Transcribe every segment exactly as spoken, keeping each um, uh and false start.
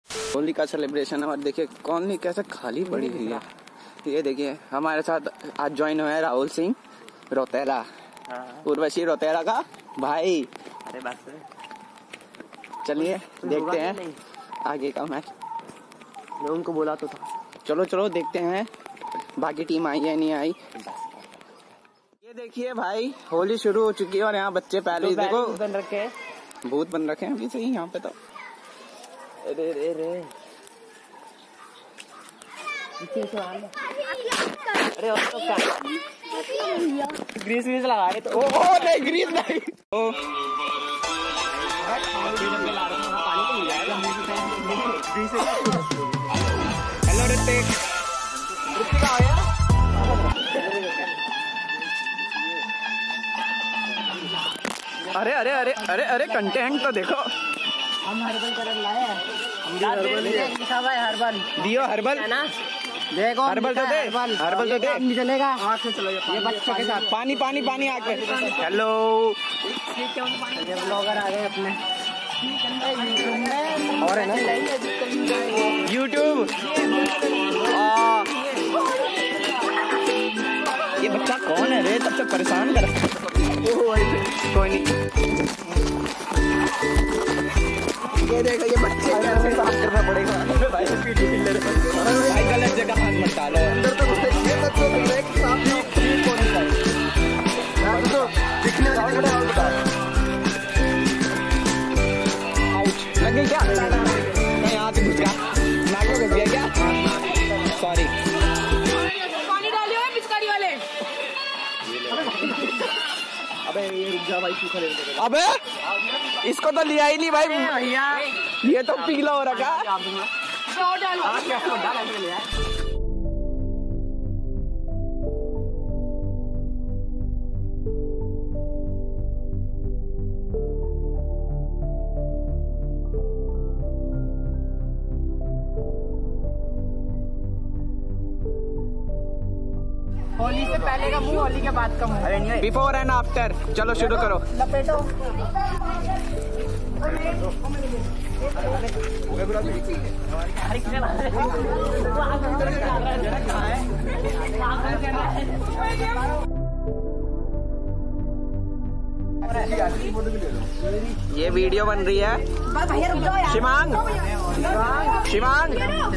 होली का सेलिब्रेशन है और देखिए कॉलोनी कैसे खाली पड़ी हुई है। ये देखिए हमारे साथ आज ज्वाइन हुआ है राहुल सिंह रोतेला, उर्वशी रोतेला का भाई। अरे बात चलिए देखते हैं आगे का मैच। मैं उनको बोला तो था। चलो चलो देखते हैं बाकी टीम आई है नहीं आई। ये देखिए भाई होली शुरू हो चुकी है और यहाँ बच्चे पहले ही देखो बन रखे हैं, भूत बन रखे हैं अभी से ही यहाँ पे। तो अरे रे रे अरे और तो क्या ग्रीस व्रीस लगा रहे तो। ओ, ओ नहीं ग्रीस नहीं। ओ हेलो ऋतिक, ऋतिक आया। अरे अरे अरे अरे अरे कंटेंट तो देखो। हम हर्बल कलर लाए हैं। हर्बल दियो हर्बल है ना, देखो हर्बल तो दे, हर्बल तो दे। नहीं चलेगा ये बच्चों के साथ। पानी पानी पानी आके। हेलो ये ब्लॉगर आ गए अपने और है ना यूट्यूब। ये बच्चा कौन है रे, तब तक परेशान कर। कोई नहीं, ये देखो ये बच्चे कैसे साफ करना पड़ेगा भाई। भाई गलत जगह हाथ मत डालो। अंदर तो ये मत तो एक साफ नहीं कौन सा है यार, तो दिखने वाला और बता। आउट लग गई क्या? मैं यहाँ से घुस गया, नाक में घुस गया क्या? सॉरी। पानी डालियो पिचकारी वाले। अबे ये रुक जा भाई, सूखा ले। अबे इसको तो लिया ही नहीं भाई भैया, ये तो पीला हो रखा। होली से पहले का मुंह, होली के बाद का मुंह। Before and after. चलो शुरू करो। लपेटो। ये वीडियो बन रही है। शिवांग शिवांग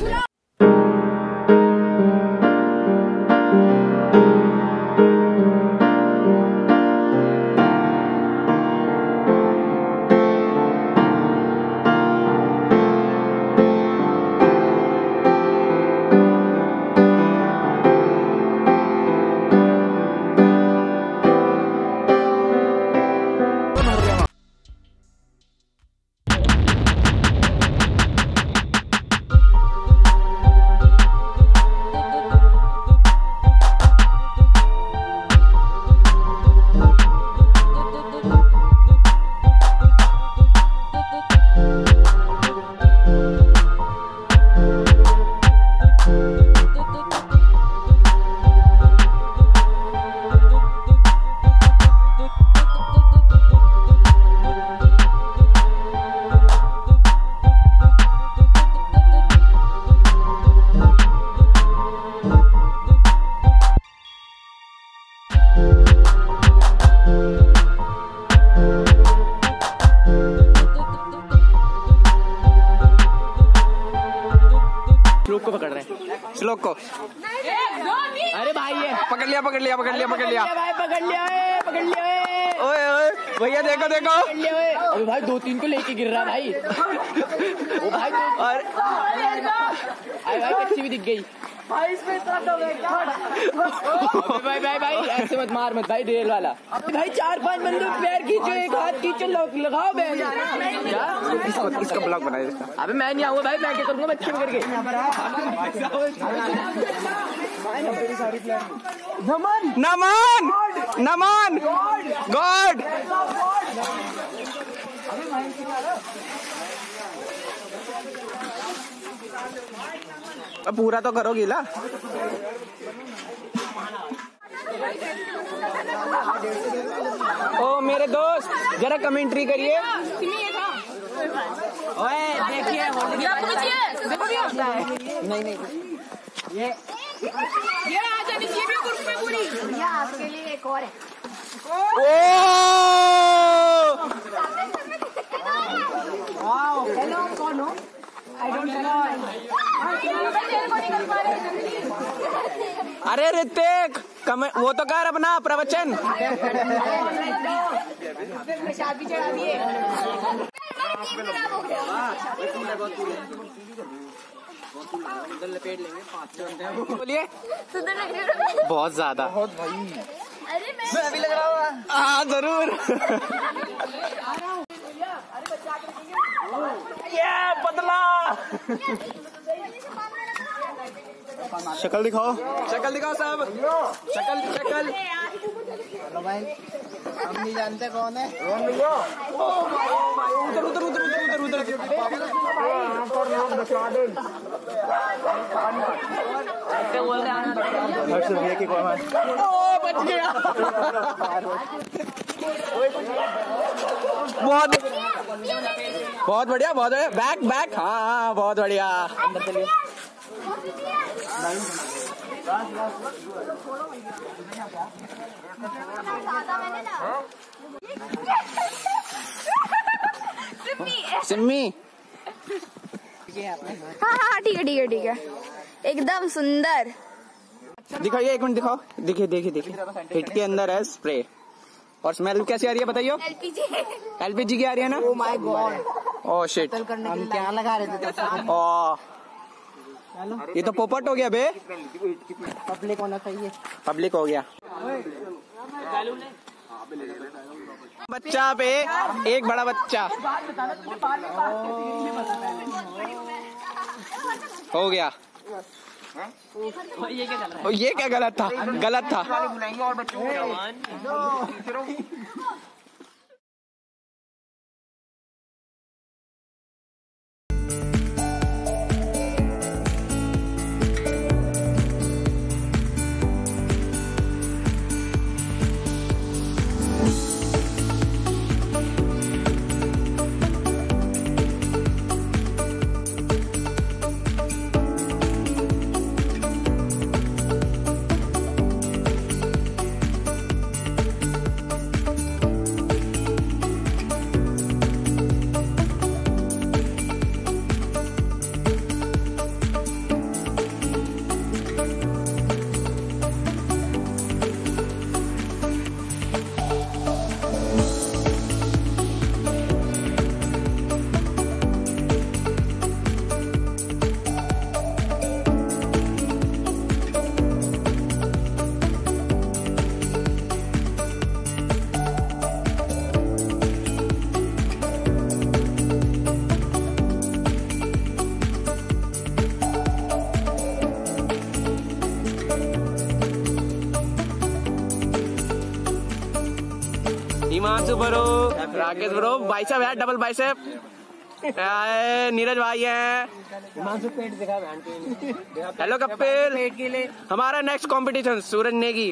श्लोक को पकड़ रहे हैं, श्लोक को। अरे भाई ये पकड़ लिया पकड़ लिया पकड़ लिया पकड़ लिया भाई, पकड़ लिया है, पकड़ लिया है। ओए ओए भैया देखो देखो। अरे भाई दो तीन को लेके गिर रहा भाई। ओ भाई दो और भाई भाई कच्ची भी दिख गई भाई, इसमें इतना तो भाई भाई भाई ऐसे मत मार मत भाई, रेल वाला भाई। चार पांच बंदूक पैर खींचो, एक हाथ खींचो, लगाओ बैग। इसको इसका ब्लॉग बनाए इसका। अबे मैं नहीं आऊंगा भाई, मैं क्या करूंगा बच्चे करके। नमन नमन नमन गॉड। अब पूरा तो करो गीला। ओ मेरे दोस्त जरा कमेंट्री करिए। ओए देख चाहिए, ये आपको भी चाहिए? देखो भैया। नहीं नहीं ये ये आ जानी चाहिए भी ग्रुप में पूरी। भैया आपके लिए एक और है। ओ हेलो कौन हो? I don't know. अरे ऋतिक कम वो तो कर अपना प्रवचन। शादी चढ़ा दिए। बोलिए। सुंदर लग रही है। बहुत ज्यादा। अरे मैं मैं अभी लग रहा हूँ। हाँ जरूर। ये बदला। शक्ल दिखाओ। शक्ल दिखाओ साहब। शक्ल शक्ल। हेलो भाई, हम नहीं जानते कौन है। उधर उधर उधर उधर उधर उधर। हर्ष भैया की कौन है? ओ बच गया। बहुत बहुत बढ़िया बहुत बढ़िया। Back back. हाँ हाँ बहुत बढ़िया। अंदर चलिए। सिम्मी। हाँ हाँ ठीक है ठीक है ठीक है एकदम सुंदर। दिखाइए एक मिनट दिखाओ। देखिए देखिए देखिए हिट के अंदर है स्प्रे और स्मेल कैसी आ रही है बताइए। एलपीजी एलपीजी की आ रही है ना। Oh my god. Oh shit. हम क्या लगा रहे थे? ओह ये तो पोपट हो गया बे। पब्लिक होना चाहिए। पब्लिक हो गया। बच्चा पे एक बड़ा बच्चा हो गया। ओ ये क्या गलत था? गलत था। Himanshu bro, Rakesh bro, bicep है डबल बाइसेप। नीरज भाई है। हिमांशु पेट दिखा। हेलो कपिल। हमारा next competition Suraj Negi.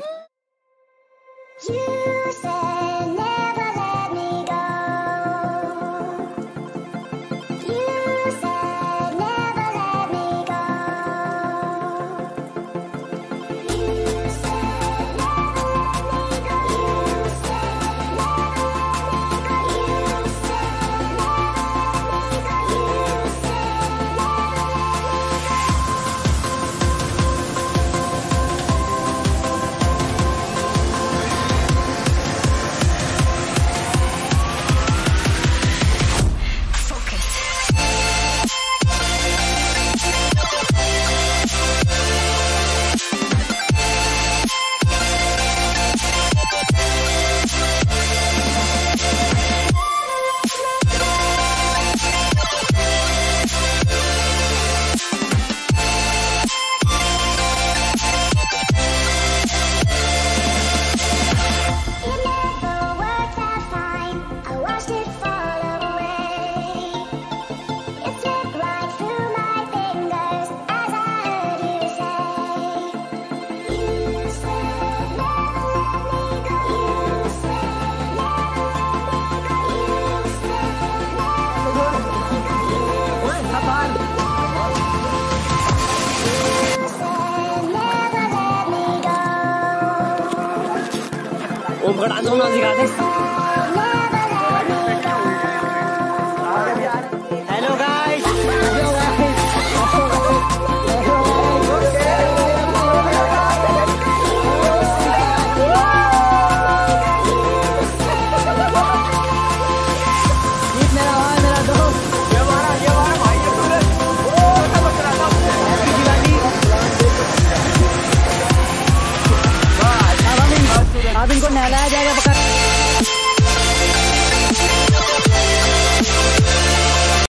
Dance होना सिखा दे।